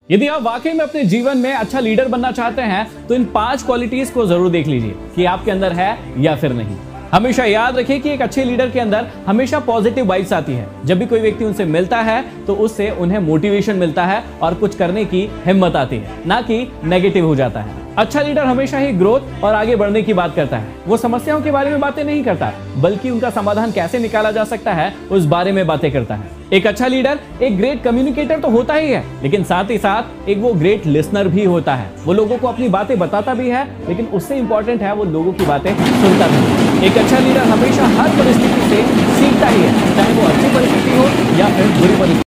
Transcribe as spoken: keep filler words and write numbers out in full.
यदि आप वाकई में अपने जीवन में अच्छा लीडर बनना चाहते हैं तो इन पांच क्वालिटीज को जरूर देख लीजिए कि आपके अंदर है या फिर नहीं। हमेशा याद रखिए कि एक अच्छे लीडर के अंदर हमेशा पॉजिटिव वाइब्स आती है। जब भी कोई व्यक्ति उनसे मिलता है तो उससे उन्हें मोटिवेशन मिलता है और कुछ करने की हिम्मत आती है, ना कि नेगेटिव हो जाता है। अच्छा लीडर हमेशा ही ग्रोथ और आगे बढ़ने की बात करता है। वो समस्याओं के बारे में बातें नहीं करता, बल्कि उनका समाधान कैसे निकाला जा सकता है उस बारे में बातें करता है। एक अच्छा लीडर एक ग्रेट कम्युनिकेटर तो होता ही है, लेकिन साथ ही साथ एक वो ग्रेट लिसनर भी होता है। वो लोगों को अपनी बातें बताता भी है, लेकिन उससे इंपॉर्टेंट है वो लोगों की बातें सुनता भी है। एक अच्छा लीडर हमेशा हर परिस्थिति से सीखता ही है, चाहे वो अच्छी परिस्थिति हो या फिर बुरी परिस्थिति।